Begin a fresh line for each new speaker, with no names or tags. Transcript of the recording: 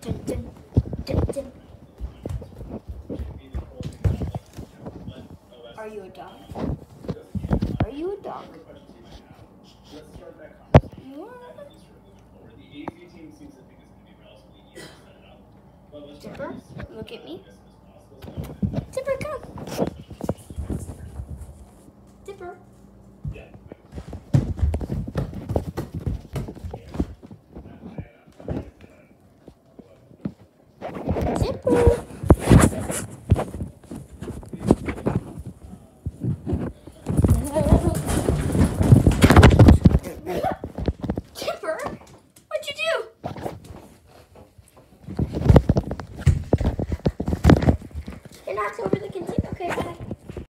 Dun, dun, dun, dun. Are you a dog? Are you a dog? You are.